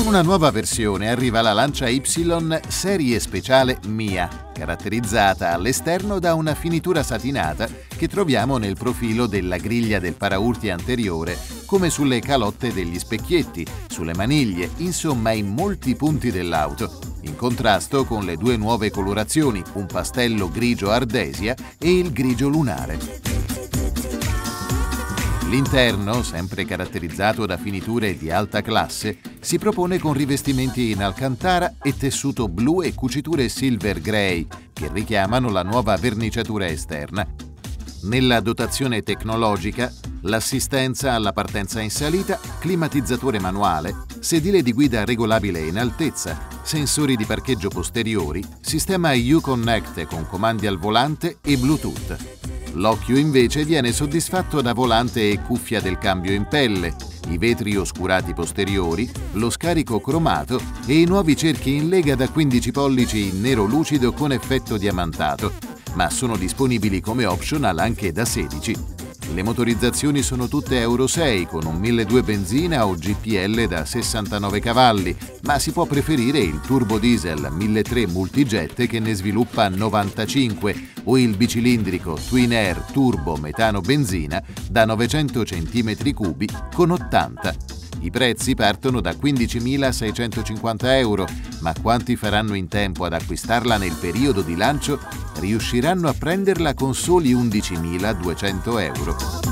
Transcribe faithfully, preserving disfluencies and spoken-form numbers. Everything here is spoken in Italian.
una nuova versione arriva la Lancia Y serie speciale Mia, caratterizzata all'esterno da una finitura satinata che troviamo nel profilo della griglia del paraurti anteriore, come sulle calotte degli specchietti, sulle maniglie, insomma in molti punti dell'auto, in contrasto con le due nuove colorazioni, un pastello grigio ardesia e il grigio lunare. L'interno, sempre caratterizzato da finiture di alta classe, si propone con rivestimenti in alcantara e tessuto blu e cuciture silver grey, che richiamano la nuova verniciatura esterna. Nella dotazione tecnologica, l'assistenza alla partenza in salita, climatizzatore manuale, sedile di guida regolabile in altezza, sensori di parcheggio posteriori, sistema U-Connect con comandi al volante e Bluetooth. L'occhio invece viene soddisfatto da volante e cuffia del cambio in pelle, i vetri oscurati posteriori, lo scarico cromato e i nuovi cerchi in lega da quindici pollici in nero lucido con effetto diamantato, ma sono disponibili come optional anche da sedici. Le motorizzazioni sono tutte Euro sei con un milleduecento benzina o G P L da sessantanove cavalli, ma si può preferire il turbo diesel milletrecento multijet che ne sviluppa novantacinque o il bicilindrico Twin Air turbo metano benzina da novecento centimetri cubi con ottanta. I prezzi partono da quindicimilaseicentocinquanta euro, ma quanti faranno in tempo ad acquistarla nel periodo di lancio riusciranno a prenderla con soli undicimiladuecento euro.